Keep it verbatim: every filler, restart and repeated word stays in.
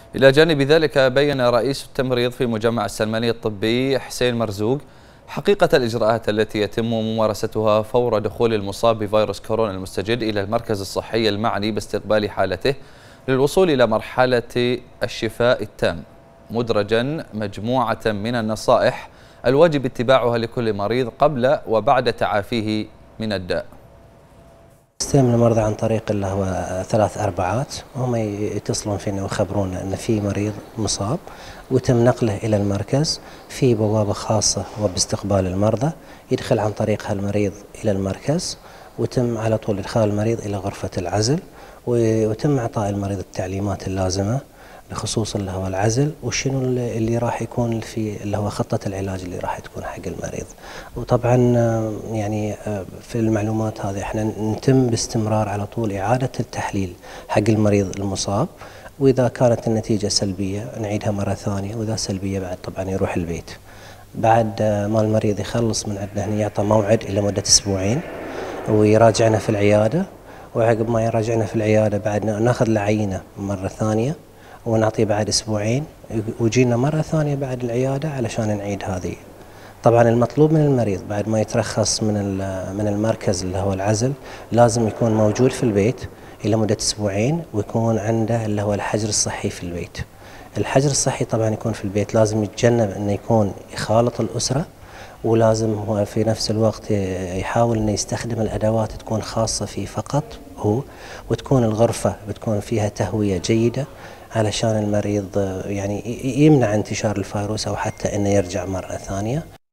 إلى جانب ذلك بين رئيس التمريض في مجمع السلماني الطبي حسين مرزوق حقيقة الإجراءات التي يتم ممارستها فور دخول المصاب بفيروس كورونا المستجد إلى المركز الصحي المعني باستقبال حالته للوصول إلى مرحلة الشفاء التام، مدرجا مجموعة من النصائح الواجب اتباعها لكل مريض قبل وبعد تعافيه من الداء. يستلم المرضى عن طريق اللي هو ثلاث أربعات، هم يتصلون فينا ويخبرونا أن في مريض مصاب وتم نقله إلى المركز في بوابة خاصة وباستقبال المرضى، يدخل عن طريقها المريض إلى المركز وتم على طول إدخال المريض إلى غرفة العزل، وتم إعطاء المريض التعليمات اللازمة بخصوص اللي هو العزل وشنو اللي راح يكون في اللي هو خطة العلاج اللي راح تكون حق المريض. وطبعا يعني في المعلومات هذه احنا نتم باستمرار على طول إعادة التحليل حق المريض المصاب، وإذا كانت النتيجة سلبية نعيدها مرة ثانية، وإذا سلبية بعد طبعا يروح البيت. بعد ما المريض يخلص من عندنا هنا يعطى موعد إلى مدة أسبوعين ويراجعنا في العيادة، وعقب ما يراجعنا في العيادة بعد ناخذ له عينة مرة ثانية ونعطيه بعد أسبوعين، ويجينا مرة ثانية بعد العيادة علشان نعيد هذه. طبعا المطلوب من المريض بعد ما يترخص من من المركز اللي هو العزل لازم يكون موجود في البيت إلى مدة أسبوعين، ويكون عنده اللي هو الحجر الصحي في البيت. الحجر الصحي طبعا يكون في البيت لازم يتجنب أنه يكون يخالط الأسرة، ولازم هو في نفس الوقت يحاول أنه يستخدم الأدوات تكون خاصة فيه فقط هو، وتكون الغرفة بتكون فيها تهوية جيدة علشان المريض يعني يمنع انتشار الفيروس أو حتى أنه يرجع مرة ثانية.